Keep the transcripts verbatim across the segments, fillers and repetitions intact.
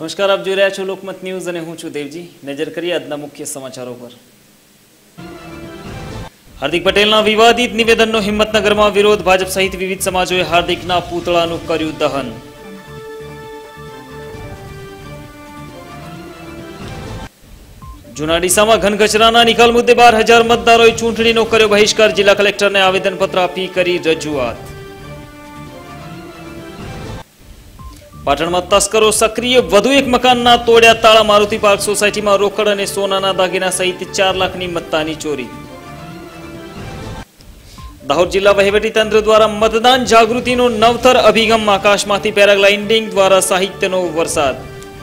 નમસ્કાર, આપ જોઈ રહ્યા છો લોકમત ન્યૂઝ અને હું છું દેવજી। નજર કરીએ આજના મુખ્ય સમાચારો પર। હાર્દિક પટેલના વિવાદિત નિવેદનનો હિંમતનગરમાં વિરોધ। ભાજપ સહિત વિવિધ સમાજોએ હાર્દિકના પૂતળાનું કર્યું દહન। જૂના ડીસામાં ઘન કચરાના નિકાલ મુદ્દે બાર હજાર મતદારોએ ચૂંટણીનો કર્યો બહિષ્કાર। જિલ્લા કલેક્ટરને આવેદનપત્ર આપી કરી રજૂઆત। પાટણમાં તસ્કરો સક્રિય, વધુ એક મકાનના તોડ્યા તાળા। મારુતિ પાર્ક સોસાયટીમાં રોકડ અને સોનાના દાગીના સહિત ચાર લાખની મત્તાની ચોરી। દાહોદ જિલ્લા વહીવટીતંત્ર દ્વારા મતદાન જાગૃતિનો નવતર અભિગમ। આકાશમાંથી પેરાગ્લાઇડિંગ દ્વારા સાહિત્યનો વરસાદ।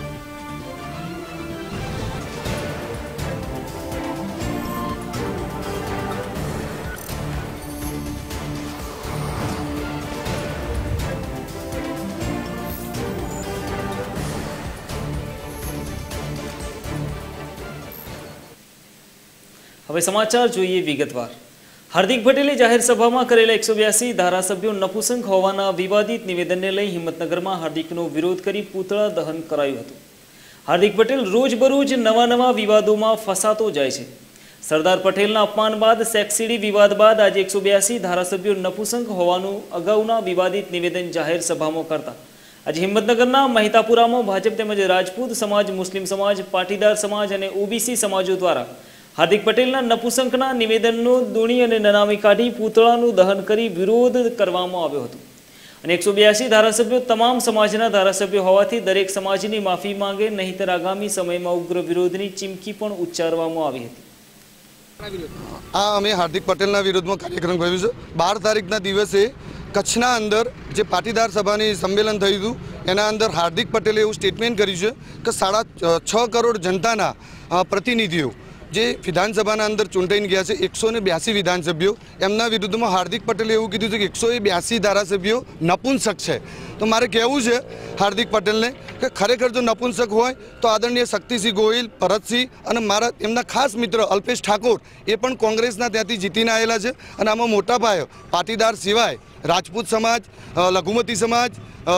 હવે સમાચાર જોઈએ વિગતવાર। હાર્દિક પટેલે જાહેર સભામાં કરેલા એકસો બ્યાસી ધારાસભ્યો નપુસંક હોવાના વિવાદિત નિવેદનને લઈ હિંમતનગરમાં હાર્દિકનો વિરોધ કરી પૂતળા દહન કરાયું હતું। હાર્દિક પટેલ રોજબરોજ નવા નવા વિવાદોમાં ફસાતો જાય છે। સરદાર પટેલના અપમાન બાદ, સેક્સીડી વિવાદ બાદ આજે એકસો બ્યાસી ધારાસભ્યો નપુસંક હોવાનું અગાઉના વિવાદિત નિવેદન જાહેર સભામાં કરતા આજે હિંમતનગરના મહિતાપુરામાં ભાજપ તેમજ રાજપૂત સમાજ, મુસ્લિમ સમાજ, પાટીદાર સમાજ અને ઓબીસી સમાજો દ્વારા હાર્દિક પટેલના નપુસંકના નિવેદનનો દોણી અને નનામી કાઢી પૂતળાનું દહન કરી વિરોધ કરવામાં આવ્યો હતો અને એકસો બ્યાસી ધારાસભ્યો તમામ સમાજના ધારાસભ્યો હોવાથી દરેક સમાજની માફી માંગે, નહીંતર આગામી સમયમાં ઉગ્ર વિરોધની ચીમકી પણ ઉચ્ચારવામાં આવી હતી। આ અમે હાર્દિક પટેલના વિરોધમાં કાર્યક્રમ કર્યો છે। બાર તારીખના દિવસે કચ્છના અંદર જે પાટીદાર સભાની સંમેલન થયું હતું એના અંદર હાર્દિક પટેલે એવું સ્ટેટમેન્ટ કર્યું છે કે સાડા છ કરોડ જનતાના પ્રતિનિધિઓ જે વિધાનસભાના અંદર ચૂંટાઈને ગયા છે, એકસો ને બ્યાસી વિધાનસભ્યો, એમના વિરુદ્ધમાં હાર્દિક પટેલે એવું કીધું છે કે એકસો એ બ્યાસી ધારાસભ્યો નપુંસક છે। તો મારે કહેવું છે હાર્દિક પટેલને કે ખરેખર જો નપુંસક હોય તો આદરણીય શક્તિસિંહ ગોહિલ, ભરતસિંહ અને મારા એમના ખાસ મિત્ર અલ્પેશ ઠાકોર એ પણ કોંગ્રેસના ત્યાંથી જીતીને આવેલા છે અને આમાં મોટા પાયે પાટીદાર સિવાય રાજપૂત સમાજ, લઘુમતી સમાજ,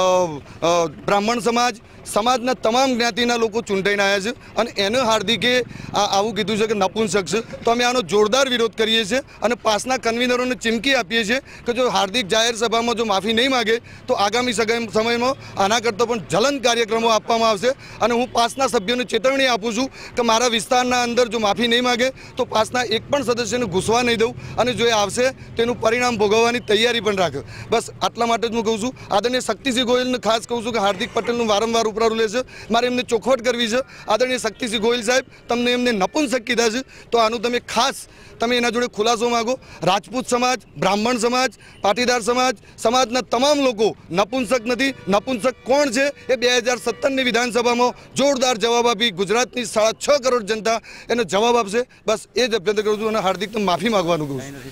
બ્રાહ્મણ સમાજ સમાજના તમામ જ્ઞાતિના લોકો ચૂંટાઈને આવ્યા છે અને એને હાર્દિકે આવું કીધું છે કે નપુંસક છે। તો અમે આનો જોરદાર વિરોધ કરીએ છીએ અને પાસના કન્વીનરોને ચીમકી આપીએ છીએ કે જો હાર્દિક જાહેર સભામાં જો માફી નહીં માગે તો આગામી સમયમાં આના કરતાં પણ જલન કાર્યક્રમો આપવામાં આવશે અને હું પાસના સભ્યોને ચેતવણી આપું છું કે મારા વિસ્તારના અંદર જો માફી નહીં માગે તો પાસના એક પણ સદસ્યને ઘૂસવા નહીં દઉં અને જો એ આવશે તેનું પરિણામ ભોગવવાની તૈયારી પણ રાખે। બસ આટલા માટે જ હું કહું છું। આદરણીય શક્તિસિંહ ગોહિલને ખાસ કહું છું કે હાર્દિક પટેલનું વારંવાર ઉપરારું લે છે, મારે એમને ચોખવટ કરવી છે। આદરણીય શક્તિસિંહ ગોહિલ સાહેબ, તમને એમને નપુંસક કીધા છે તો આનું તમે ખાસ તમે એના જોડે ખુલાસો માગો। રાજપૂત સમાજ, બ્રાહ્મણ સમાજ, પાટીદાર સમાજ સમાજના તમામ લોકો નપુંસક નથી। નપુંસક કોણ છે એ બે હજાર સત્તરની વિધાનસભામાં જોરદાર જવાબ આપી ગુજરાતની સાડા છ કરોડ જનતા એનો જવાબ આપશે। બસ એ જ અભ્યર્થના કરું છું અને હાર્દિકને માફી માગવાનું કહું છું।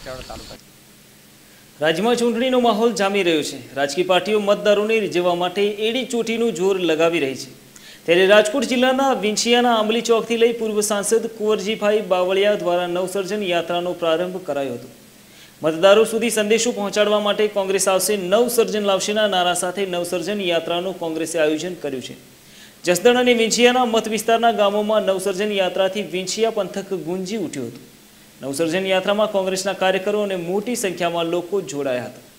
રાજ્યમાં ચૂંટણીનો માહોલ જામી રહ્યો છે। રાજકીય પાર્ટીઓ મતદારોને રીઝવવા માટે એડી ચોટીનું જોર લગાવી રહી છે। ત્યારે રાજકોટ જિલ્લાના વિંછિયાના આંબલી ચોકથી લઈ પૂર્વ સાંસદ કુંવરજીભાઈ બાવળિયા દ્વારા નવસર્જન યાત્રાનો પ્રારંભ કરાયો હતો। મતદારો સુધી સંદેશો પહોંચાડવા માટે કોંગ્રેસ આવશે, નવસર્જન લાવશેના નારા સાથે નવસર્જન યાત્રાનું કોંગ્રેસે આયોજન કર્યું છે। જસદણ અને વિંછિયાના મત વિસ્તારના ગામોમાં નવસર્જન યાત્રાથી વિંછિયા પંથક ગુંજી ઉઠ્યું હતું। નવસર્જન યાત્રામાં કોંગ્રેસના કાર્યકરો અને મોટી સંખ્યામાં લોકો જોડાયા હતા।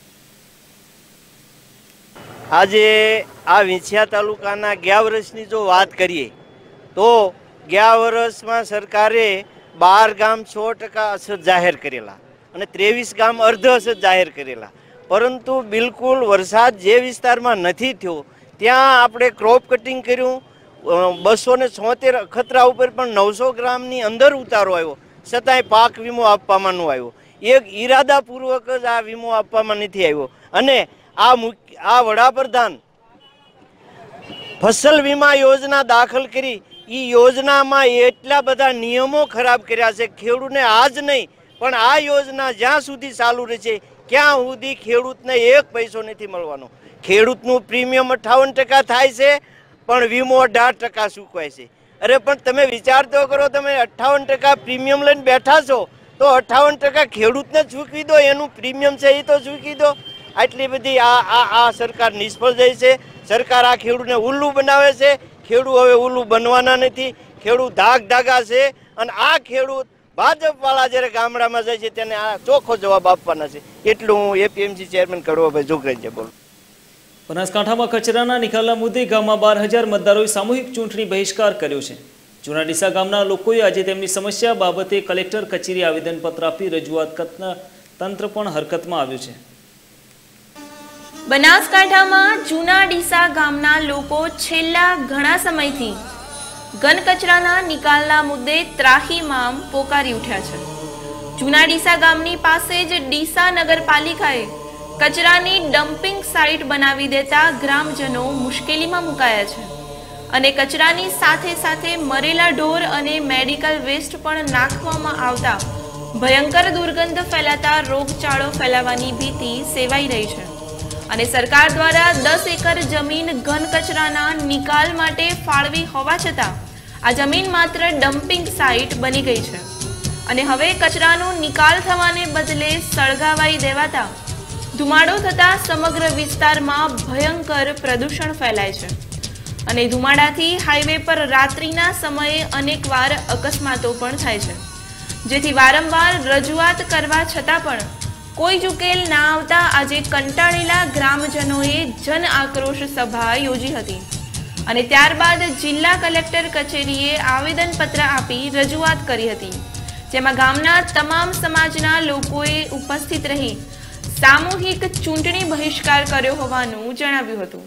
આજે આ વિંછિયા તાલુકાના ગયા વર્ષની જો વાત કરીએ તો ગયા વર્ષમાં સરકારે બાર ગામ સો ટકા અસર જાહેર કરેલા અને ત્રેવીસ ગામ અર્ધ અસર જાહેર કરેલા, પરંતુ બિલકુલ વરસાદ જે વિસ્તારમાં નથી થયો ત્યાં આપણે ક્રોપ કટિંગ કર્યું। બસો ને છોતેર અખતરા ઉપર પણ નવસો ગ્રામની અંદર ઉતારો આવ્યો, છતાંય પાક વીમો આપવામાં ન આવ્યો। એક ઈરાદાપૂર્વક જ આ વીમો આપવામાં નથી આવ્યો અને આ આ વડાપ્રધાન ફસલ વીમા યોજના દાખલ કરી, એ યોજનામાં એટલા બધા નિયમો ખરાબ કર્યા છે। ખેડૂતને આજ નહીં પણ આ યોજના જ્યાં સુધી ચાલુ રહેશે ક્યાં સુધી ખેડૂતને એક પૈસો નથી મળવાનો। ખેડૂતનું પ્રીમિયમ અઠ્ઠાવન ટકા થાય છે પણ વીમો અઢાર ટકા ચૂકવાય છે। અરે પણ તમે વિચાર તો કરો, તમે અઠ્ઠાવન ટકા પ્રીમિયમ લઈને બેઠા છો તો અઠ્ઠાવન ટકા ખેડૂતને ચૂકવી દો, એનું પ્રીમિયમ છે એ તો ચૂકવી દો। આટલી બધી આ આ આ સરકાર નિષ્ફળ જાય છે। સરકાર આ ખેડૂતને ઉલ્લુ બનાવે છે ખેડૂત હવે ઓલું બનવાના નથી, ખેડૂત ધાક ધાગા છે અને આ ખેડૂત ભાજપવાળા જ્યારે ગામડામાં જાય છે તેને આ ચોખ્ખો જવાબ આપવાના છે. એટલું હું એપીએમસી ચેરમેન કડવાભાઈ જોગરાજે બોલું. બનાસકાંઠામાં કચરાના નિકાલના મુદ્દે ગામમાં બાર હજાર મતદારોએ સામૂહિક ચૂંટણી બહિષ્કાર કર્યો છે. જૂના ડીસા ગામના લોકોએ આજે તેમની સમસ્યા બાબતે કલેક્ટર કચેરી આવેદનપત્ર આપી રજૂઆત કરતા તંત્ર પણ હરકતમાં આવ્યું છે. બનાસકાંઠામાં જૂના ડીસા ગામના લોકો છેલ્લા ઘણા સમયથી ઘન કચરાના નિકાલના મુદ્દે ત્રાહીમામ પોકારી ઉઠ્યા છે. જૂના ડીસા ગામની પાસે જ ડીસા નગરપાલિકાએ કચરાની ડમ્પિંગ સાઇટ બનાવી દેતા ગ્રામજનો મુશ્કેલીમાં મુકાયા છે અને કચરાની સાથે સાથે મરેલા ઢોર અને મેડિકલ વેસ્ટ પણ નાખવામાં આવતા ભયંકર દુર્ગંધ ફેલાતા રોગચાળો ફેલાવાની ભીતિ સેવાઈ રહી છે અને સરકાર દ્વારા દસ એકર જમીન ઘન કચરાના નિકાલ માટે ફાળવી હોવા છતાં આ જમીન માત્ર ડમ્પિંગ સાઇટ બની ગઈ છે અને હવે કચરાનો નિકાલ થવાને બદલે સળગાવાઈ દેવાતા ધુમાડો થતા સમગ્ર વિસ્તારમાં ભયંકર પ્રદૂષણ ફેલાય છે અને ધુમાડાથી હાઈવે પર રાત્રિના સમયે અનેકવાર અકસ્માતો પણ થાય છે, જેથી વારંવાર રજૂઆત કરવા છતાં પણ કોઈ જ ઉકેલ ના આવતા આજે કંટાળેલા ગ્રામજનોએ જન આક્રોશ સભા યોજી હતી અને ત્યારબાદ જિલ્લા કલેક્ટર કચેરીએ આવેદનપત્ર આપી રજૂઆત કરી હતી, જેમાં ગામના તમામ સમાજના લોકોએ ઉપસ્થિત રહી સામૂહિક ચૂંટણી બહિષ્કાર કર્યો હોવાનું જણાવ્યું હતું.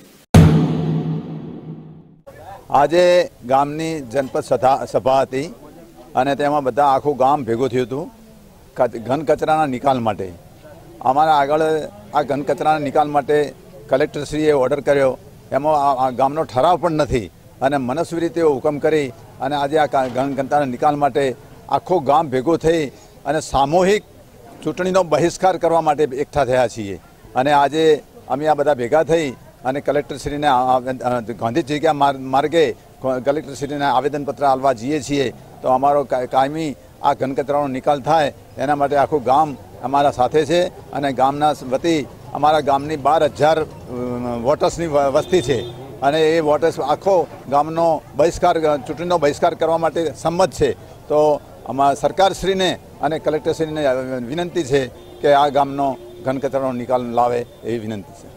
આજે ગામની જનપદ સભા હતી અને તેમાં બધા આખું ગામ ભેગું થયું હતું ઘન કચરાના નિકાલ માટે. અમારા આગળ આ ઘન કચરાના નિકાલ માટે કલેક્ટરશ્રીએ ઓર્ડર કર્યો, એમાં ગામનો ઠરાવ પણ નથી અને મનસ્વી રીતે હુકમ કરી અને આજે આ ઘન કચરાના નિકાલ માટે આખું ગામ ભેગું થઈ અને સામૂહિક ચૂંટણીનો બહિષ્કાર કરવા માટે એકઠા થયા છીએ અને આજે અમે આ બધા ભેગા થઈ અને કલેક્ટરશ્રીને ગાંધી જગ્યા માર્ગે કલેક્ટરશ્રીને આવેદનપત્ર આપવા જઈએ છીએ તો અમારો કાયમી આ ઘન કચરાનો નિકાલ થાય એના માટે આખું ગામ અમારા સાથે છે અને ગામના વતી અમારા ગામની બાર હજાર વોટર્સની વસ્તી છે અને એ વોટર્સ આખો ગામનો બહિષ્કાર ચૂંટણીનો બહિષ્કાર કરવા માટે સંમત છે. તો અમારા સરકારશ્રીને અને કલેક્ટરશ્રીને વિનંતી છે કે આ ગામનો ઘન કચરાનો નિકાલ લાવે એવી વિનંતી છે.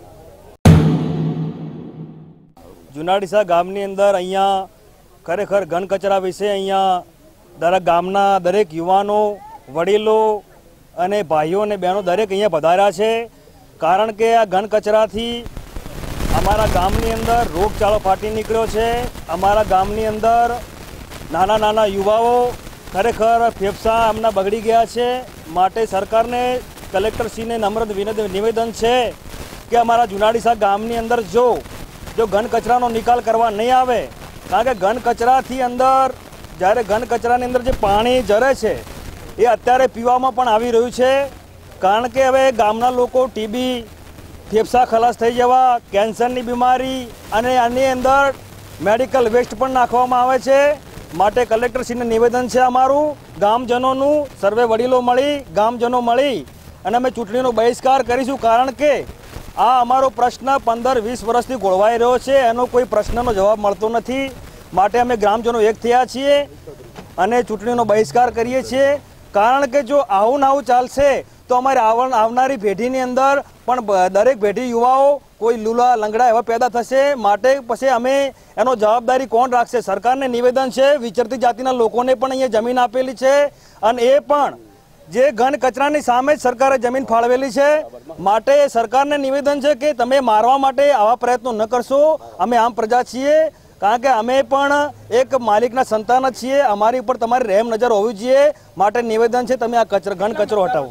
જૂના ડીસા ગામની અંદર અહીંયા ખરેખર ઘન કચરા વિશે અહીંયા દરેક ગામના દરેક યુવાનો, વડીલો અને ભાઈઓ અને બહેનો દરેક અહીંયા પધાર્યા છે, કારણ કે આ ઘન કચરાથી અમારા ગામની અંદર રોગચાળો ફાટી નીકળ્યો છે. અમારા ગામની અંદર નાના નાના યુવાઓ ખરેખર ફેફસા એમના બગડી ગયા છે. માટે સરકારને કલેક્ટરશ્રીને નમ્ર નિવેદન છે કે અમારા જૂના ડીસા ગામની અંદર જો જો ઘન કચરાનો નિકાલ કરવા નહીં આવે, કારણ કે ઘન કચરાથી અંદર જ્યારે ઘન કચરાની અંદર જે પાણી જરે છે એ અત્યારે પીવામાં પણ આવી રહ્યું છે, કારણ કે હવે ગામના લોકો ટીબી, ફેફસા ખલાસ થઈ જવા, કેન્સરની બીમારી અને આની અંદર મેડિકલ વેસ્ટ પણ નાખવામાં આવે છે. માટે કલેક્ટરશ્રીને નિવેદન છે અમારું, ગામજનોનું, સર્વે વડીલો મળી, ગામજનો મળી અને અમે ચૂંટણીનો બહિષ્કાર કરીશું, કારણ કે આ અમારો પ્રશ્ન પંદર વીસ વર્ષથી ગોળવાઈ રહ્યો છે, એનો કોઈ પ્રશ્નનો જવાબ મળતો નથી. માટે અમે ગ્રામજનો એક થયા છીએ અને ચૂંટણીનો બહિષ્કાર કરીએ છીએ, કારણ કે જો આવું ને આવું ચાલશે તો અમારી આવનારી પેઢીની અંદર પણ દરેક પેઢી યુવાઓ કોઈ લુલા લંગડા એવા પેદા થશે. માટે પછી અમે એનો જવાબદારી કોણ રાખશે? સરકારને નિવેદન છે, વિચરતી જાતિના લોકોને પણ અહીંયા જમીન આપેલી છે અને એ પણ જે ઘન કચરાની સામે જ સરકારે જમીન ફાળવેલી છે. માટે સરકારને નિવેદન છે કે તમે મારવા માટે આવા પ્રયત્નો ન કરશો. અમે આમ પ્રજા છીએ, કારણ કે અમે પણ એક માલિકના સંતાન જ છીએ, અમારી ઉપર તમારી રહેમ નજર હોવી જોઈએ. માટે નિવેદન છે તમે આ કચરો ઘન કચરો હટાવો.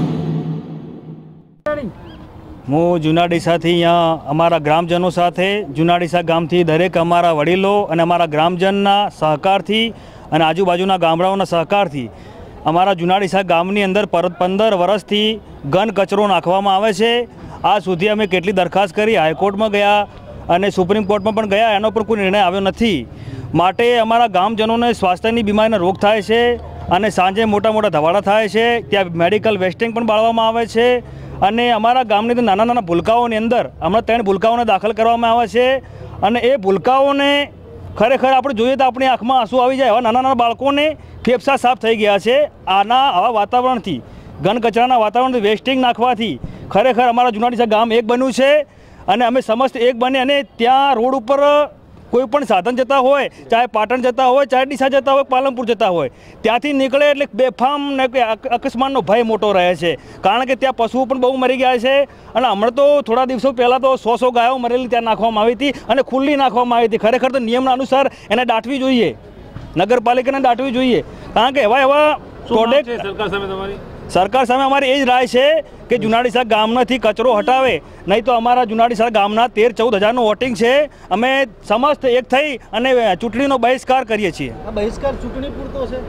હું જૂના ડીસાથી અહીંયા અમારા ગ્રામજનો સાથે, જૂના ડીસા ગામથી દરેક અમારા વડીલો અને અમારા ગ્રામજનના સહકારથી અને આજુબાજુના ગામડાઓના સહકારથી અમારા જૂના ડીસા ગામની અંદર પરત પંદર વર્ષથી ઘન કચરો નાખવામાં આવે છે. આ સુધી અમે કેટલી દરખાસ્ત કરી, હાઈકોર્ટમાં ગયા અને સુપ્રીમ કોર્ટમાં પણ ગયા, એનો પર કોઈ નિર્ણય આવ્યો નથી. માટે અમારા ગામજનોને સ્વાસ્થ્યની બીમારીના રોગ થાય છે અને સાંજે મોટા મોટા ધવાડા થાય છે. ત્યાં મેડિકલ વેસ્ટિંગ પણ બાળવામાં આવે છે અને અમારા ગામની નાના નાના ભૂલકાઓની અંદર હમણાં ત્રણ ભૂલકાઓને દાખલ કરવામાં આવે છે અને એ ભૂલકાઓને ખરેખર આપણે જોઈએ તો આપણી આંખમાં આંસુ આવી જાય. એવા નાના નાના બાળકોને ફેફસા સાફ થઈ ગયા છે આના આવા વાતાવરણથી, ઘન કચરાના વાતાવરણથી, વેસ્ટિંગ નાખવાથી. ખરેખર અમારા જૂના ડીસા ગામ એક બન્યું છે અને અમે સમસ્ત એક બને. અને ત્યાં રોડ ઉપર કોઈ પણ સાધન જતા હોય, ચાહે પાટણ જતા હોય, ચાહે ડીસા જતા હોય, પાલનપુર જતા હોય, ત્યાંથી નીકળે એટલે બેફામ ને અકસ્માતનો ભય મોટો રહે છે. કારણ કે ત્યાં પશુઓ પણ બહુ મરી ગયા છે. અને હમણાં તો થોડા દિવસો પહેલાં તો સો સો ગાયો મરેલી ત્યાં નાખવામાં આવી હતી અને ખુલ્લી નાખવામાં આવી હતી. ખરેખર તો નિયમના અનુસાર એને દાટવી જોઈએ, નગરપાલિકાને દાટવી જોઈએ. કારણ કે એવા એવા પ્રોડક્ટ સરકાર સામે તમારી સરકાર સામે અમારી એ જ રાય છે કે જૂના ડીસા ગામમાંથી કચરો હટાવે, નહીં તો અમારા જૂના ડીસા ગામના તેર ચૌદ હજારનું વોટિંગ છે. અમે સમસ્ત એક થઈ અને ચૂંટણીનો બહિષ્કાર કરીએ છીએ. બહિષ્કાર ચૂંટણી પૂરતો છે?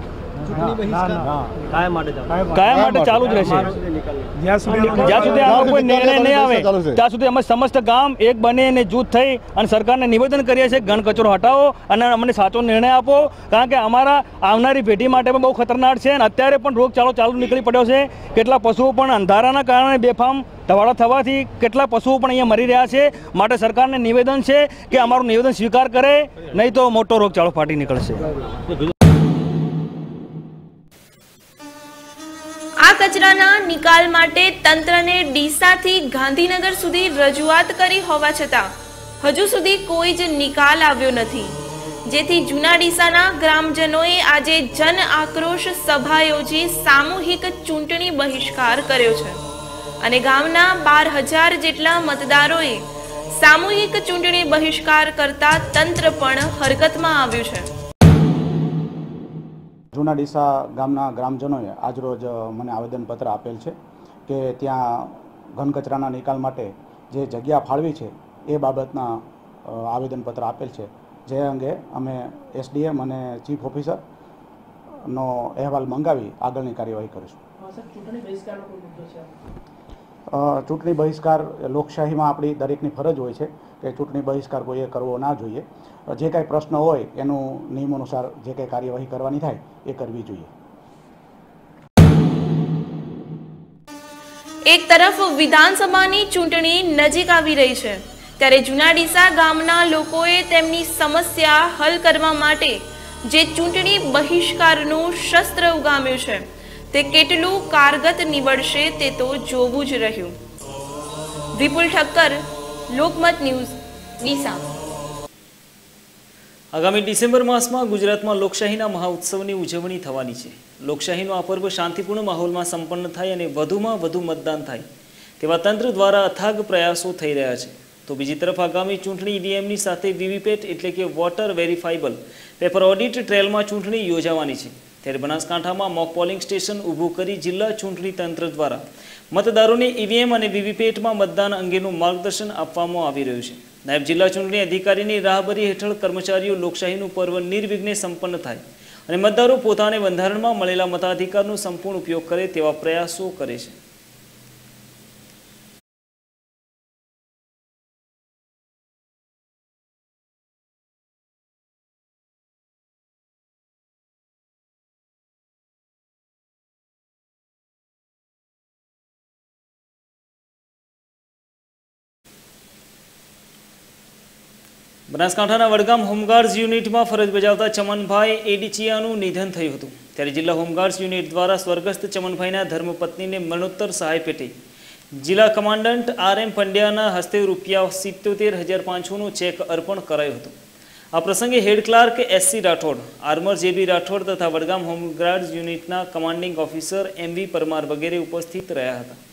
કાયમ માટે ચાલુ જ રહેશે. જ્યાં સુધી આનો કોઈ નિર્ણય નહીં આવે ત્યાં સુધી અમે સમસ્ત ગામ એક બને અને જૂથ થઈ અને સરકારને નિવેદન કરીએ છીએ ઘન કચરો હટાવો અને અમને સાચો નિર્ણય આપો. કારણ કે અમારા આવનારી પેઢી માટે પણ બહુ ખતરનાક છે અને અત્યારે પણ રોગચાળો ચાલુ નીકળી પડ્યો છે. કેટલા પશુઓ પણ અંધારાના કારણે બેફામ ધવાડા થવાથી કેટલા પશુઓ પણ અહીંયા મરી રહ્યા છે. માટે સરકારને નિવેદન છે કે અમારું નિવેદન સ્વીકાર કરે, નહીં તો મોટો રોગચાળો ફાટી નીકળશે. આ કચરાના નિકાલ માટે તંત્રને ડીસાથી ગાંધીનગર સુધી રજૂઆત કરી હોવા છતાં હજુ સુધી કોઈ જ નિકાલ આવ્યો નથી, જેથી જૂના ડીસાના ગ્રામજનોએ આજે જન આક્રોશ સભા યોજી સામૂહિક ચૂંટણી બહિષ્કાર કર્યો છે અને ગામના બાર હજાર જેટલા મતદારોએ સામૂહિક ચૂંટણી બહિષ્કાર કરતા તંત્ર પણ હરકતમાં આવ્યું છે. જૂના ડીસા ગામના ગ્રામજનોએ આજરોજ મને આવેદનપત્ર આપેલ છે કે ત્યાં ઘન કચરાના નિકાલ માટે જે જગ્યા ફાળવી છે એ બાબતના આવેદનપત્ર આપેલ છે. જે અંગે અમે એસડીએમ અને ચીફ ઓફિસરનો અહેવાલ મંગાવી આગળની કાર્યવાહી કરીશું. ચૂંટણી બહિષ્કાર લોકશાહીમાં આપણી દરેકની ફરજ હોય છે કે ચૂંટણી બહિષ્કાર કોઈએ કરવો ના જોઈએ. જે કાંઈ પ્રશ્ન હોય એનું નિયમ અનુસાર જે કાંઈ કાર્યવાહી કરવાની થાય એ કરવી જોઈએ. એક તરફ વિધાનસભાની ચૂંટણી નજીક આવી રહી છે ત્યારે જૂના ડીસા ગામના લોકોએ તેમની સમસ્યા હલ કરવા માટે જે ચૂંટણી બહિષ્કારનું શસ્ત્ર ઉગામ્યું છે તે કેટલું કારગત નીવડશે તે તો જોવું જ રહ્યું. વિપુલ ઠક્કર, લોકમત ન્યૂઝ, ડીસા. આગામી ડિસેમ્બર માસમાં ગુજરાતમાં લોકશાહીના મહાઉત્સવની ઉજવણી થવાની છે. લોકશાહીનો આ પર્વ શાંતિપૂર્ણ માહોલમાં સંપન્ન થાય અને વધુમાં વધુ મતદાન થાય તેવા તંત્ર દ્વારા અથાગ પ્રયાસો થઈ રહ્યા છે. તો બીજી તરફ આગામી ચૂંટણી ઈવીએમની સાથે વીવીપેટ એટલે કે વોટર વેરીફાઈબલ પેપર ઓડિટ ટ્રેલમાં ચૂંટણી યોજાવાની છે. ત્યારે બનાસકાંઠામાં મોક પોલિંગ સ્ટેશન ઊભું કરી જિલ્લા ચૂંટણી તંત્ર દ્વારા મતદારોને ઈવીએમ અને વીવીપેટમાં મતદાન અંગેનું માર્ગદર્શન આપવામાં આવી રહ્યું છે. નાયબ જિલ્લા ચૂંટણી અધિકારીની રાહબરી હેઠળ કર્મચારીઓ લોકશાહીનું પર્વ નિર્વિઘ્ને સંપન્ન થાય અને મતદારો પોતાને બંધારણમાં મળેલા મતાધિકારનો સંપૂર્ણ ઉપયોગ કરે તેવા પ્રયાસો કરે છે. બનાસકાંઠાના વડગામ હોમગાર્ડ્સ યુનિટમાં ફરજ બજાવતા ચમનભાઈ એડીચિયાનું નિધન થયું હતું. ત્યારે જિલ્લા હોમગાર્ડ્સ યુનિટ દ્વારા સ્વર્ગસ્થ ચમનભાઈના ધર્મપત્નીને મરણોત્તર સહાય પેટે જિલ્લા કમાન્ડન્ટ આર એમ પંડ્યાના હસ્તે રૂપિયા સિત્તોતેર હજાર પાંચસોનો ચેક અર્પણ કરાયો હતો. આ પ્રસંગે head clerk SC Rathod, armourer JB Rathod તથા વડગામ હોમગાર્ડ્સ યુનિટના commanding officer M V Parmar વગેરે ઉપસ્થિત રહ્યા હતા.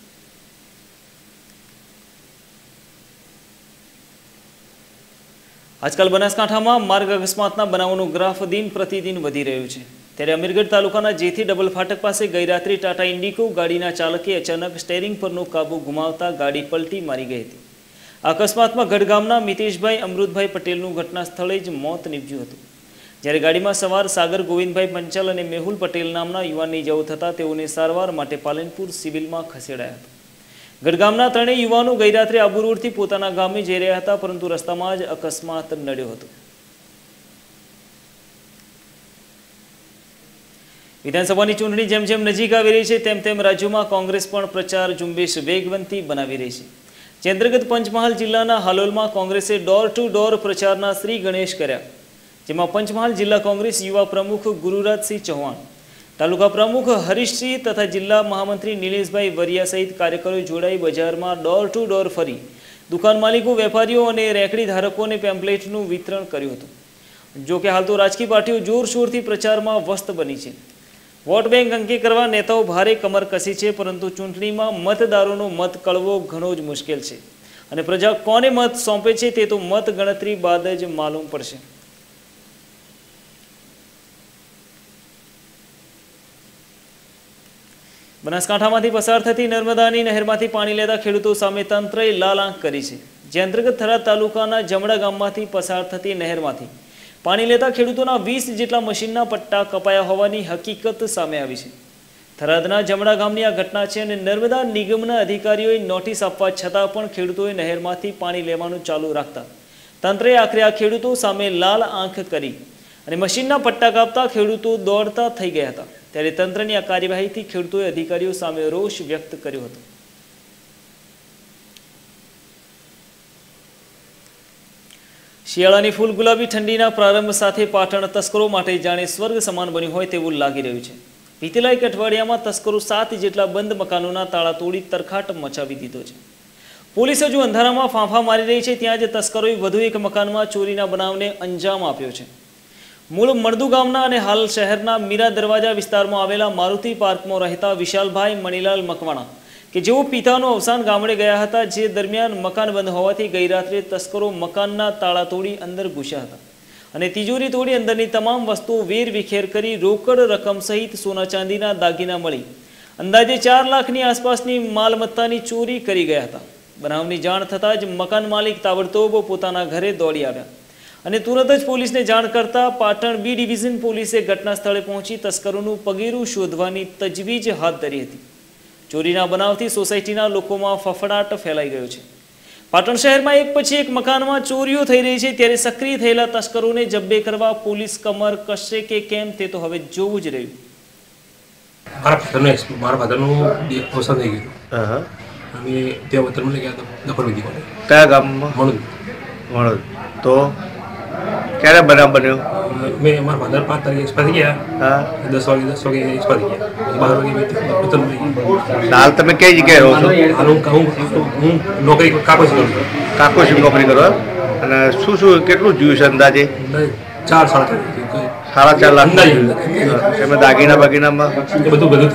આજકાલ બનાસકાંઠામાં માર્ગ અકસ્માતના બનાવોનો ગ્રાફ દિન પ્રતિદિન વધી રહ્યો છે. ત્યારે અમીરગઢ તાલુકાના જેથી ડબલ ફાટક પાસે ગઈ રાત્રે ટાટા ઇન્ડિકો ગાડીના ચાલકે અચાનક સ્ટેરિંગ પરનો કાબુ ગુમાવતા ગાડી પલટી મારી ગઈ હતી. અકસ્માતમાં ગઢગામના મિતેશભાઈ અમૃતભાઈ પટેલનું ઘટના સ્થળે જ મોત નીપજ્યું હતું. જ્યારે ગાડીમાં સવાર સાગર ગોવિંદભાઈ પંચાલ અને મેહુલ પટેલ નામના યુવાનની ઇજાઓ થતાં તેઓને સારવાર માટે પાલનપુર સિવિલમાં ખસેડાયા હતા. ગઢગામના ત્રણેય યુવાનો ગઈ રાત્રે આબુ રોડથી પોતાના ગામે જઈ રહ્યા હતા, પરંતુ રસ્તામાં જ અકસ્માત નડ્યો હતો. વિધાનસભાની ચૂંટણી જેમ જેમ નજીક આવી રહી છે તેમ તેમ રાજ્યમાં કોંગ્રેસ પણ પ્રચાર ઝુંબેશ વેગવંતી બનાવી રહી છે. જે અંતર્ગત પંચમહાલ જિલ્લાના હાલોલમાં કોંગ્રેસે ડોર ટુ ડોર પ્રચારના શ્રી ગણેશ કર્યા. જેમાં પંચમહાલ જિલ્લા કોંગ્રેસ યુવા પ્રમુખ ગુરુરાજસિંહ ચૌહાણ, તાલુકા પ્રમુખ હરીશસિંહ તથા જિલ્લા મહામંત્રી નિલેશભાઈ વરિયા સહિત કાર્યકરો જોડાઈ બજારમાં ડોર ટુ ડોર ફરી દુકાન માલિકો, વેપારીઓ અને રેકડી ધારકોને પેમ્પલેટનું વિતરણ કર્યું હતું। જો કે હાલ તો રાજકીય પાર્ટીઓ જોરશોરથી પ્રચારમાં વ્યસ્ત બની છે। વોટ બેંક અંકે કરવા નેતાઓ ભારે કમર કસી છે, પરંતુ ચૂંટણીમાં મતદારોનો મત કળવો ઘણો જ મુશ્કેલ છે અને પ્રજા કોને મત સોંપે છે તે તો મત ગણતરી બાદ જ માલુમ પડશે। બનાસકાંઠામાંથી પસાર થતી નર્મદાની નહેરમાંથી પાણી લેતા ખેડૂતો સામે તંત્રએ લાલ આંખ કરી છે। જે અંતર્ગત થરાદ તાલુકાના જમડા ગામમાંથી પસાર થતી નહેરમાંથી પાણી લેતા ખેડૂતોના વીસ જેટલા મશીનના પટ્ટા કપાયા હોવાની હકીકત સામે આવી છે। થરાદના જમડા ગામની આ ઘટના છે અને નર્મદા નિગમના અધિકારીઓએ નોટિસ આપવા છતાં પણ ખેડૂતોએ નહેરમાંથી પાણી લેવાનું ચાલુ રાખતા તંત્રએ આખરે આ ખેડૂતો સામે લાલ આંખ કરી અને મશીનના પટ્ટા કાપતા ખેડૂતો દોડતા થઈ ગયા હતા। ત્યારે તંત્રની આ કાર્યવાહીથી ખેડૂતોએ અધિકારીઓ સામે રોષ વ્યક્ત કર્યો હતો। શિયાળાની ફૂલ ગુલાબી ઠંડીના પ્રારંભ સાથે પાટણ તસ્કરો માટે જાણે સ્વર્ગ સમાન બન્યું હોય તેવું લાગી રહ્યું છે। વીતેલા એક અઠવાડિયામાં તસ્કરો સાત જેટલા બંધ મકાનોના તાળા તોડી તરખાટ મચાવી દીધો છે। પોલીસ હજુ અંધારામાં ફાંફા મારી રહી છે, ત્યાં જ તસ્કરોએ વધુ એક મકાનમાં ચોરીના બનાવને અંજામ આપ્યો છે। મૂળ મરદુ ગામના અને હાલ શહેરના મીરા દરવાજા વિસ્તારમાં આવેલા મારુતિ પાર્કમાં રહેતા વિશાલભાઈ મણીલાલ મકવાણા કે જેઓ પિતાનું અવસાન ગામડે ગયા હતા, જે દરમિયાન મકાન બંધ હોવાથી ગઈ રાત્રે તસ્કરો મકાનના તાળા તોડી અંદર ઘૂસ્યા હતા અને તિજોરી તોડી અંદરની તમામ વસ્તુઓ વેર વિખેર કરી રોકડ રકમ સહિત સોના ચાંદીના દાગીના મળી અંદાજે ચાર લાખની આસપાસની માલમત્તાની ચોરી કરી ગયા હતા। બનાવની જાણ થતાં જ મકાન માલિક તાબડતોબ પોતાના ઘરે દોડી આવ્યા અને તુરંત જ પોલીસને જાણ કરતા પાટણ બી ડિવિઝન પોલીસે ઘટના સ્થળે પહોંચી તસ્કરોનું પગેરું શોધવાની તજવીજ હાથ ધરી હતી। ચોરીના બનાવથી સોસાયટીના લોકોમાં ફફડાટ ફેલાઈ ગયો છે। પાટણ શહેરમાં એક પછી એક મકાનમાં ચોરીઓ થઈ રહી છે, ત્યારે સક્રિય થયેલા તસ્કરોને જબ્બે કરવા પોલીસ કમર કસશે કે કેમ તે તો હવે જોવું જ રહ્યું। મારા ફાધરનું મારા ફાધરનું અવસાન થઈ ગયું અને ત્યાં વતન મને ગયા દફન વિધિ કરે। કયા ગામમાં? મણુદ। મણુદ તો ક્યારે બનાવ બન્યો? મેં મારા ફાધર પાંચ તારીખે એક્સપાયર થઈ ગયા। હા, દસ વાગે દસ વાગે એક્સપાયર થઈ ગયા, બાર વાગે વતન મળી ગયા। હાલ તમે કઈ જગ્યાએ રહો છો? હાલ હું હું હું નોકરી કાકોસી કરું છું। કાકોસી નોકરી કરો અને શું શું કેટલું જોયું છે અંદાજે? ચાર સાડા સાડા ચાર લાખ એમાં દાગીના બાગીનામાં એ બધું બધું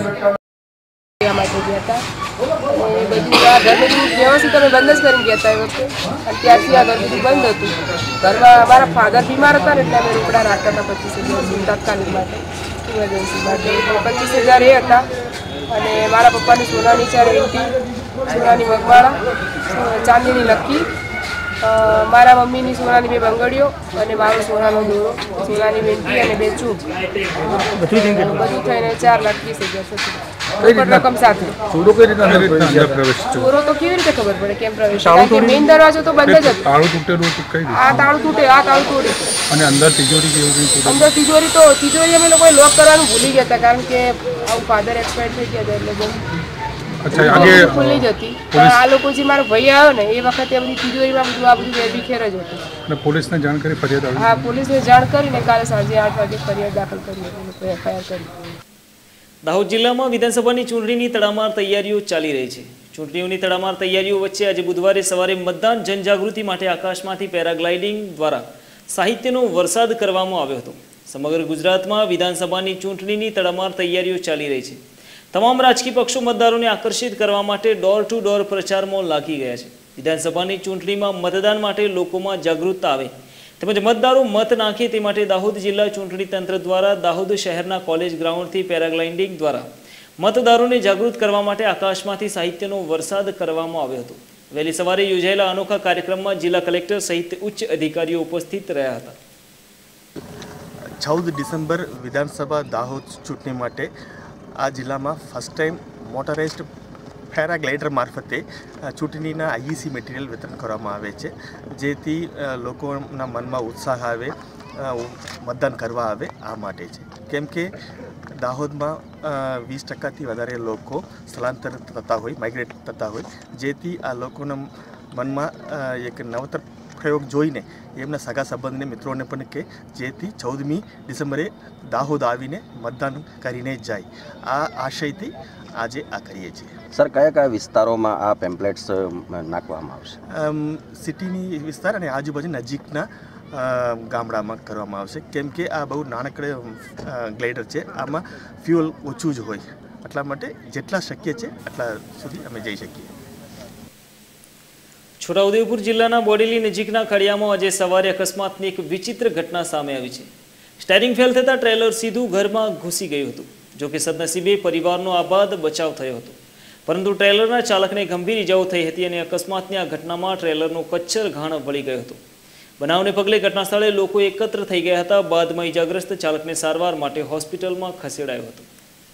વ્યવસ્થિત અમે બંધ જ કરીને ગયા હતા એ વખતે અને ત્યારથી આ ઘર બધું બંધ હતું। ઘરમાં અમારા ફાધર બીમાર હતા ને એટલે અમે રોકડા રાખતા હતા પચીસ હજાર તાત્કાલિક માટે, ઇમરજન્સી માટે પચીસ હજાર એ હતા અને મારા પપ્પાની સોનાની ચાર વીંટી, સોનાની મગવાળા, ચાંદીની નક્કી, મારા મમ્મીની સોનાની બે બંગડીઓ અને મારો સોનાનો દોરો, સોનાની વીંટી અને બે ચૂપ, બધું થઈને ચાર લાખ વીસ હજાર થશે રકમ સાથે। ચોરો તો કેવી રીતે ખબર પડે કેમ પ્રવેશ? કારણ કે મેઇન દરવાજો તો બંધ જ હતો। તાળું તૂટેલું આ તાળું તૂટે આ તાળું તોડે અને અંદર તિજોરી કેવું? અંદર તિજોરી તો તિજોરી અમે લોકોએ લોક કરવાનું ભૂલી ગયા હતા, કારણ કે આવું ફાધર એક્સપાયર થઈ ગયા હતા એટલે બહુ ખુલ્લી જ હતી। પણ આ લોકો જે મારો ભાઈ આવ્યો ને એ વખતે બધી તિજોરીમાં બધું આ બધું વેરવિખેર જ હતું। પોલીસને જાણ કરી ફરિયાદ આવી? હા, પોલીસને જાણ કરીને કાલે સાંજે આઠ વાગે ફરિયાદ દાખલ કરી હતી, એફઆઈઆર કરી। દાહોદ જિલ્લામાં વિધાનસભાની ચૂંટણીની તડામાર તૈયારીઓ ચાલી રહી છે। ચૂંટણીઓની તડામાર તૈયારીઓ વચ્ચે આજે બુધવારે સવારે મતદાન જનજાગૃતિ માટે આકાશમાંથી પેરાગ્લાઇડિંગ દ્વારા સાહિત્યનો વરસાદ કરવામાં આવ્યો હતો। સમગ્ર ગુજરાતમાં વિધાનસભાની ચૂંટણીની તડામાર તૈયારીઓ ચાલી રહી છે। તમામ રાજકીય પક્ષો મતદારોને આકર્ષિત કરવા માટે ડોર ટુ ડોર પ્રચારમાં લાગી ગયા છે। વિધાનસભાની ચૂંટણીમાં મતદાન માટે લોકોમાં જાગૃતતા આવે તેમજ મતદારો મત નાખે તે માટે દાહોદ જિલ્લા ચૂંટણી તંત્ર દ્વારા દાહોદ શહેરના કોલેજ ગ્રાઉન્ડથી પેરાગ્લાઇડિંગ દ્વારા મતદારોને જાગૃત કરવા માટે આકાશમાંથી સાહિત્યનો વરસાદ કરવામાં આવ્યો હતો। વહેલી સવારે યોજાયેલા અનોખા કાર્યક્રમમાં જિલ્લા કલેક્ટર સહિત ઉચ્ચ અધિકારીઓ ઉપસ્થિત રહ્યા હતા। ચૌદ ડિસેમ્બર વિધાનસભા દાહોદ ચૂંટણી માટે આ જિલ્લામાં ફર્સ્ટ ટાઈમ મોટરાઇઝ્ડ પેરાગ્લાઇડર મારફતે ચૂંટણીના આઈઈસી મટીરિયલ વિતરણ કરવામાં આવે છે, જેથી લોકોના મનમાં ઉત્સાહ આવે, મતદાન કરવા આવે આ માટે છે। કેમ કે દાહોદમાં વીસ ટકાથી વધારે લોકો સ્થળાંતર થતા હોય, માઇગ્રેટ થતા હોય, જેથી આ લોકોના મનમાં એક નવતર પ્રયોગ જોઈને એમના સગા સંબંધને મિત્રોને પણ કે જેથી ચૌદમી ડિસેમ્બરે દાહોદ આવીને મતદાન કરીને જાય. આ આશયથી આજે આ કરીએ છીએ. સર, કયા કયા વિસ્તારોમાં આ પેમ્પલેટ્સ નાખવામાં આવશે? સિટીની વિસ્તાર અને આજુબાજુ નજીકના ગામડામાં કરવામાં આવશે, કેમ કે આ બહુ નાનકડે ગ્લાઇડર છે, આમાં ફ્યુઅલ ઓછું જ હોય, એટલા માટે જેટલા શક્ય છે એટલા સુધી અમે જઈ શકીએ. છોટાઉદેપુર જિલ્લાના બોડેલી નજીકના કડિયામાં આજે સવારે અકસ્માતની એક વિચિત્ર ઘટના સામે આવી છે. સ્ટેરિંગ ફેલ થતાં ટ્રેલર સીધું ઘરમાં ઘૂસી ગયું હતું. જોકે સદનસીબે પરિવારનો આબાદ બચાવ થયો હતો, પરંતુ ટ્રેલરના ચાલકને ગંભીર ઇજાઓ થઈ હતી અને અકસ્માતની આ ઘટનામાં ટ્રેલરનો કચ્છર ઘાણ વળી ગયો હતો. બનાવને પગલે ઘટના સ્થળે લોકો એકત્ર થઈ ગયા હતા. બાદમાં ઇજાગ્રસ્ત ચાલકને સારવાર માટે હોસ્પિટલમાં ખસેડાયો હતો.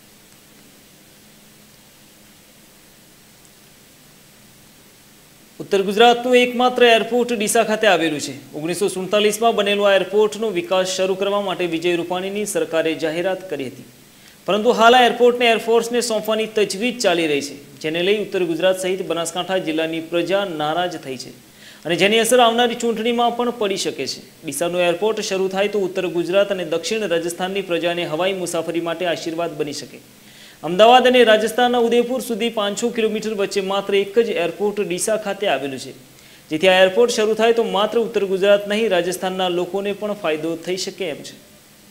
ઉત્તર ગુજરાતનું એકમાત્ર એરપોર્ટ ડીસા ખાતે આવેલું છે. ઓગણીસો સુડતાલીસમાં બનેલું આ એરપોર્ટનો વિકાસ શરૂ કરવા માટે વિજય રૂપાણીની સરકારે જાહેરાત કરી હતી, પરંતુ હાલ આ એરપોર્ટને એરફોર્સને સોંપવાની તજવીજ ચાલી રહી છે, જેને લઈ ઉત્તર ગુજરાત સહિત બનાસકાંઠા જિલ્લાની પ્રજા નારાજ થઈ છે અને જેની અસર આવનારી ચૂંટણીમાં પણ પડી શકે છે. ડીસાનું એરપોર્ટ શરૂ થાય તો ઉત્તર ગુજરાત અને દક્ષિણ રાજસ્થાનની પ્રજાને હવાઈ મુસાફરી માટે આશીર્વાદ બની શકે. અમદાવાદ અને રાજસ્થાનના ઉદયપુર સુધી પાંચસો કિલોમીટર વચ્ચે માત્ર એક જ એરપોર્ટ ડીસા ખાતે આવેલું છે, જેથી આ એરપોર્ટ શરૂ થાય તો માત્ર ઉત્તર ગુજરાત નહીં, રાજસ્થાનના લોકોને પણ ફાયદો થઈ શકે એમ છે.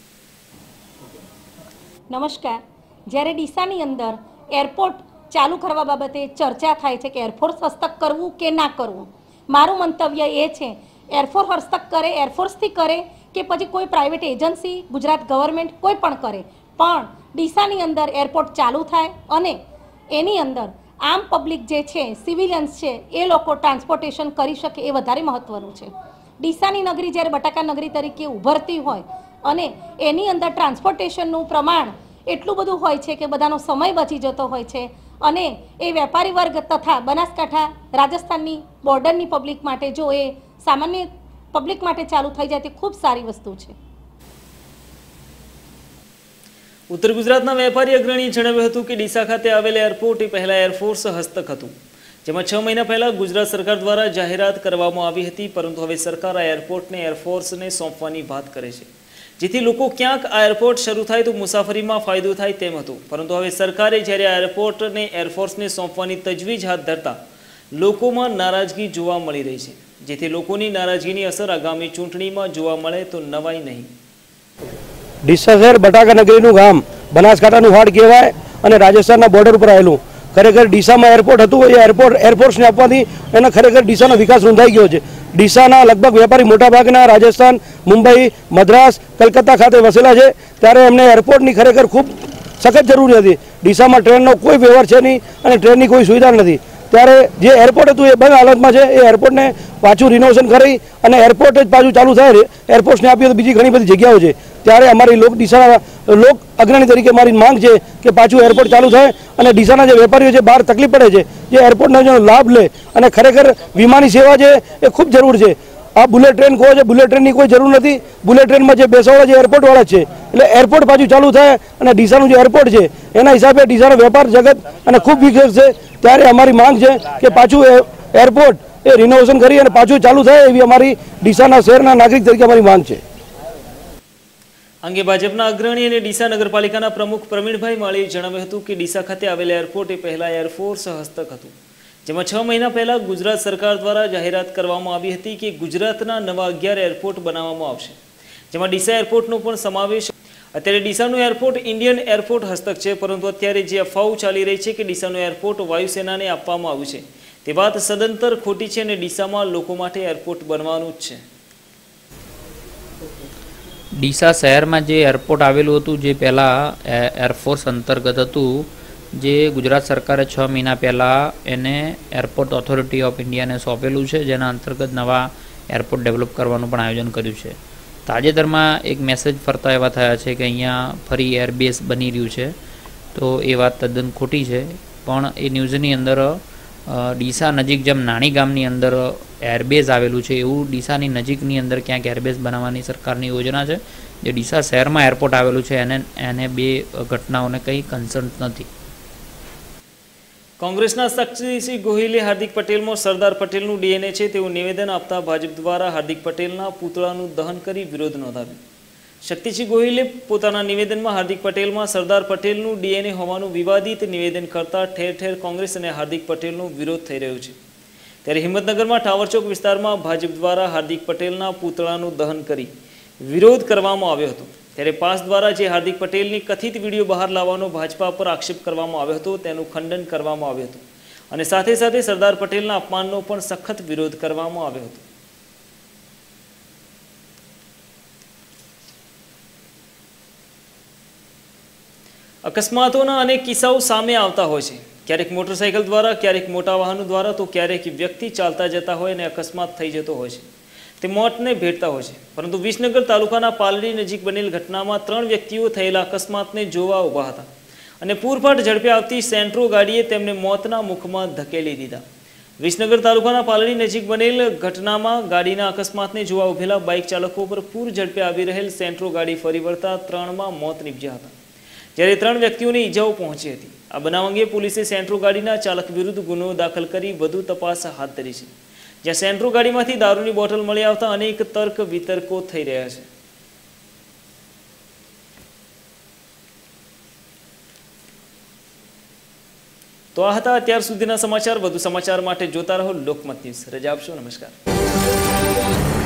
નમસ્કાર. જ્યારે ડીસાની અંદર એરપોર્ટ ચાલુ કરવા બાબતે ચર્ચા થાય છે કે એરફોર્સ હસ્તક કરવું કે ના કરવું, મારું મંતવ્ય એ છે એરફોર્સ હસ્તક કરે, એરફોર્સથી કરે કે પછી કોઈ પ્રાઇવેટ એજન્સી, ગુજરાત ગવર્મેન્ટ કોઈ પણ કરે, પણ ડીસાની અંદર એરપોર્ટ ચાલુ થાય અને એની અંદર આમ પબ્લિક જે છે, સિવિલિયન્સ છે, એ લોકો ટ્રાન્સપોર્ટેશન કરી શકે એ વધારે મહત્ત્વનું છે. ડીસાની નગરી જ્યારે બટાકા નગરી તરીકે ઉભરતી હોય અને એની અંદર ટ્રાન્સપોર્ટેશનનું પ્રમાણ એટલું બધું હોય છે કે બધાનો સમય બચી જતો હોય છે અને એ વેપારી વર્ગ તથા બનાસકાંઠા રાજસ્થાનની બોર્ડરની પબ્લિક માટે જો એ સામાન્ય પબ્લિક માટે ચાલુ થઈ જાય તે ખૂબ સારી વસ્તુ છે. ઉત્તર ગુજરાતના વેપારી અગ્રણીએ જણાવ્યું હતું કે ડીસા ખાતે આવેલા એરપોર્ટ એ પહેલા એરફોર્સ હસ્તક હતું, જેમાં છ મહિના પહેલા ગુજરાત સરકાર દ્વારા જાહેરાત કરવામાં આવી હતી, પરંતુ હવે સરકાર આ એરપોર્ટને એરફોર્સને સોંપવાની વાત કરે છે, જેથી લોકો ક્યાંક આ એરપોર્ટ શરૂ થાય તો મુસાફરીમાં ફાયદો થાય તેમ હતું. પરંતુ હવે સરકારે જ્યારે આ એરપોર્ટને એરફોર્સને સોંપવાની તજવીજ હાથ ધરતા લોકોમાં નારાજગી જોવા મળી રહી છે, જેથી લોકોની નારાજગીની અસર આગામી ચૂંટણીમાં જોવા મળે તો નવાઈ નહીં. ડીસા શહેર બટાકા નગરીનું ગામ, બનાસકાંઠાનું હાડ કહેવાય અને રાજસ્થાનના બોર્ડર ઉપર આવેલું. ખરેખર ડીસામાં એરપોર્ટ હતું, એ એરપોર્ટ એરફોર્સને આપવાથી એના ખરેખર ડીસાનો વિકાસ નોંધાઈ ગયો છે. ડીસાના લગભગ વેપારી મોટાભાગના રાજસ્થાન, મુંબઈ, મદ્રાસ, કલકત્તા ખાતે વસેલા છે, ત્યારે એમને એરપોર્ટની ખરેખર ખૂબ સખત જરૂરી હતી. ડીસામાં ટ્રેનનો કોઈ વ્યવહાર છે નહીં અને ટ્રેનની કોઈ સુવિધા નથી. ત્યારે જે એરપોર્ટ હતું એ બંધ હાલતમાં છે, એ એરપોર્ટને પાછું રિનોવેશન કરી અને એરપોર્ટ જ પાછું ચાલુ થાય, એરપોર્ટ્સને આપીએ તો બીજી ઘણી બધી જગ્યાઓ છે. ત્યારે અમારી લોક ડીસાના લોક અગ્રણી તરીકે મારી માંગ છે કે પાછું એરપોર્ટ ચાલુ થાય અને ડીસાના જે વેપારીઓ છે બહાર તકલીફ પડે છે, જે એરપોર્ટનો જેનો લાભ લે અને ખરેખર વિમાની સેવા છે એ ખૂબ જરૂર છે. આ બુલેટ ટ્રેન કહો છે, બુલેટ ટ્રેનની કોઈ જરૂર નથી. બુલેટ ટ્રેનમાં જે બેસવાળા જે એરપોર્ટવાળા છે, એટલે એરપોર્ટ પાછું ચાલુ થાય અને ડીસાનું જે એરપોર્ટ છે એના હિસાબે ડીસાનો વેપાર જગત અને ખૂબ વિકસશે. ત્યારે અમારી માંગ છે કે પાછું એરપોર્ટ એ રિનોવેશન કરી અને પાછું ચાલુ થાય એવી અમારી ડીસાના શહેરના નાગરિક તરીકે અમારી માંગ છે. અંગે ભાજપના અગ્રણી અને ડીસા નગરપાલિકાના પ્રમુખ પ્રવીણભાઈ માળીએ જણાવ્યું હતું કે ડીસા ખાતે આવેલા એરપોર્ટ એ પહેલા એરફોર્સ હસ્તક હતું, જેમાં છ મહિના પહેલા ગુજરાત સરકાર દ્વારા જાહેરાત કરવામાં આવી હતી કે ગુજરાતના નવા અગિયાર એરપોર્ટ બનાવવામાં આવશે, જેમાં ડીસા એરપોર્ટનો પણ સમાવેશ. અત્યારે ડીસાનું એરપોર્ટ ઇન્ડિયન એરપોર્ટ હસ્તક છે, પરંતુ અત્યારે જે અફવાઓ ચાલી રહી છે કે ડીસાનું એરપોર્ટ વાયુસેનાને આપવામાં આવ્યું છે, તે વાત સદંતર ખોટી છે અને ડીસામાં લોકો માટે એરપોર્ટ બનવાનું જ છે. ડીસા શહેરમાં જે એરપોર્ટ આવેલું હતું, જે પહેલાં એરફોર્સ અંતર્ગત હતું, જે ગુજરાત સરકારે છ મહિના પહેલાં એને એરપોર્ટ ઓથોરિટી ઓફ ઇન્ડિયાને સોંપેલું છે, જેના અંતર્ગત નવા એરપોર્ટ ડેવલપ કરવાનું પણ આયોજન કર્યું છે. તાજેતરમાં એક મેસેજ ફરતા એવા થયા છે કે અહીંયા ફરી એરબેઝ બની રહ્યું છે, તો એ વાત તદ્દન ખોટી છે. પણ એ ન્યૂઝની અંદર ડીસા નજીક જેમ નાની ગામની અંદર એરબેઝ આવેલું છે, એવું ડીસાની નજીકની અંદર ક્યાંક એરબેઝ બનાવવાની સરકારની યોજના છે. જે ડીસા શહેરમાં એરપોર્ટ આવેલું છે એને એને બે ઘટનાઓને કંઈ કન્સર્ન નથી. કોંગ્રેસના શક્તિસિંહ ગોહિલે હાર્દિક પટેલમાં સરદાર પટેલનું ડીએનએ છે તેવું નિવેદન આપતા ભાજપ દ્વારા હાર્દિક પટેલના પૂતળાનું દહન કરી વિરોધ નોંધાવ્યો। શક્તિસિંહ ગોહિલે પોતાના નિવેદનમાં હાર્દિક પટેલમાં સરદાર પટેલનું ડીએનએ હોવાનું વિવાદિત નિવેદન કરતા ઠેર ઠેર કોંગ્રેસ અને હાર્દિક પટેલનો વિરોધ થઈ રહ્યો છે। ત્યારે હિંમતનગરમાં ટાવરચોક વિસ્તારમાં ભાજપ દ્વારા હાર્દિક પટેલના પૂતળાનું દહન કરી વિરોધ કરવામાં આવ્યો હતો। ત્યારે પાસ દ્વારા જે હાર્દિક પટેલની કથિત વિડીયો બહાર લાવવાનો ભાજપા પર આક્ષેપ કરવામાં આવ્યો હતો તેનું ખંડન કરવામાં આવ્યું હતું અને સાથે સાથે સરદાર પટેલના અપમાનનો પણ સખત વિરોધ કરવામાં આવ્યો હતો। અકસ્માતોના અનેક કિસ્સાઓ સામે આવતા હોય છે। ક્યારેક મોટરસાઇકલ દ્વારા, ક્યારેક મોટા વાહનો દ્વારા, તો ક્યારેક વ્યક્તિ ચાલતા જતા હોય અને અકસ્માત થઈ જતો હોય છે, તે મોતને ભેટતા હોય છે। પરંતુ વિસનગર તાલુકાના પાલડી નજીક બનેલ ઘટનામાં ત્રણ વ્યક્તિઓ થયેલા અકસ્માતને જોવા ઊભા હતા અને પૂરપાટ ઝડપે આવતી સેન્ટ્રો ગાડીએ તેમને મોતના મુખમાં ધકેલી દીધા। વિસનગર તાલુકાના પાલડી નજીક બનેલ ઘટનામાં ગાડીના અકસ્માતને જોવા ઊભેલા બાઇક ચાલકો પર પૂર ઝડપે આવી રહેલ સેન્ટ્રો ગાડી ફરી વળતા ત્રણમાં મોત નીપજ્યા હતા, જ્યારે ત્રણ વ્યક્તિઓને ઈજાઓ પહોંચી હતી। આ બનાવ અંગે પોલીસે સેન્ટ્રો ગાડીના ચાલક વિરુદ્ધ ગુનો દાખલ કરી વધુ તપાસ હાથ ધરી છે, જ્યાં સેન્ટ્રો ગાડીમાંથી દારૂની બોટલ મળી આવતા અનેક તર્ક વિતર્કો થઈ રહ્યા છે। તો આ હતા અત્યાર સુધીના સમાચાર। વધુ સમાચાર માટે જોતા રહો લોકમત ન્યૂઝ। રજા આપશો। નમસ્કાર।